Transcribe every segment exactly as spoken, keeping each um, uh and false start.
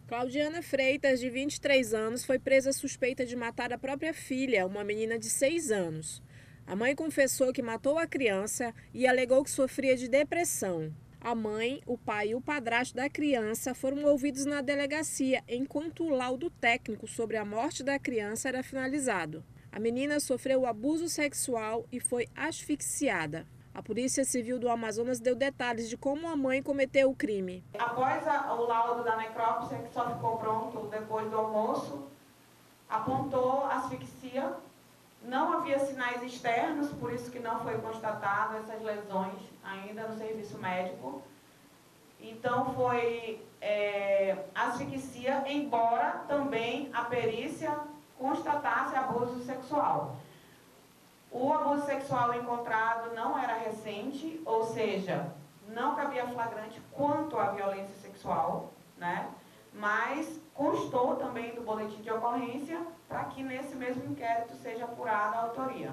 Claudiana Freitas, de vinte e três anos, foi presa suspeita de matar a própria filha, uma menina de seis anos. A mãe confessou que matou a criança e alegou que sofria de depressão. A mãe, o pai e o padrasto da criança foram ouvidos na delegacia, enquanto o laudo técnico sobre a morte da criança era finalizado. A menina sofreu abuso sexual e foi asfixiada. A Polícia Civil do Amazonas deu detalhes de como a mãe cometeu o crime. Após a, o laudo da necrópsia, que só ficou pronto depois do almoço, apontou asfixia. Não havia sinais externos, por isso que não foi constatado essas lesões ainda no serviço médico. Então foi é, asfixia, embora também a perícia constatasse abuso sexual. O abuso sexual encontrado não era recente, ou seja, não cabia flagrante quanto à violência sexual, né? Mas constou também do boletim de ocorrência para que nesse mesmo inquérito seja apurada a autoria.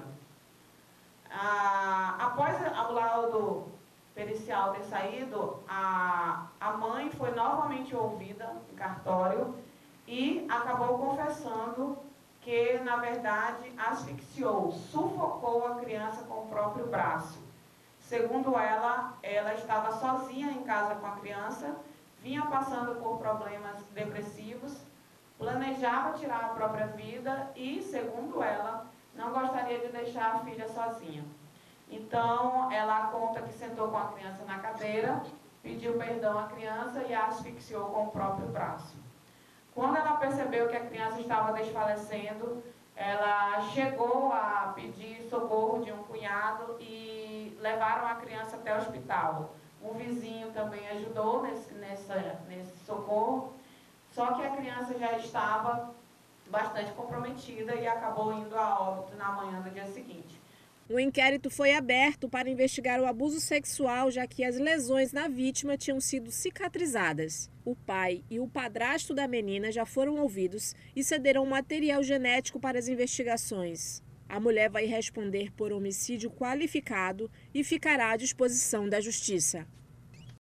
Ah, após o laudo pericial ter saído, a, a mãe foi novamente ouvida em cartório e acabou confessando que, na verdade, asfixiou, sufocou a criança com o próprio braço. Segundo ela, ela estava sozinha em casa com a criança, vinha passando por problemas depressivos, planejava tirar a própria vida e, segundo ela, não gostaria de deixar a filha sozinha. Então, ela conta que sentou com a criança na cadeira, pediu perdão à criança e a asfixiou com o próprio braço. Quando ela percebeu que a criança estava desfalecendo, ela chegou a pedir socorro de um cunhado e levaram a criança até o hospital. Um vizinho também ajudou nesse, nessa, nesse socorro, só que a criança já estava bastante comprometida e acabou indo a óbito na manhã do dia seguinte. O inquérito foi aberto para investigar o abuso sexual, já que as lesões na vítima tinham sido cicatrizadas. O pai e o padrasto da menina já foram ouvidos e cederam material genético para as investigações. A mulher vai responder por homicídio qualificado e ficará à disposição da Justiça.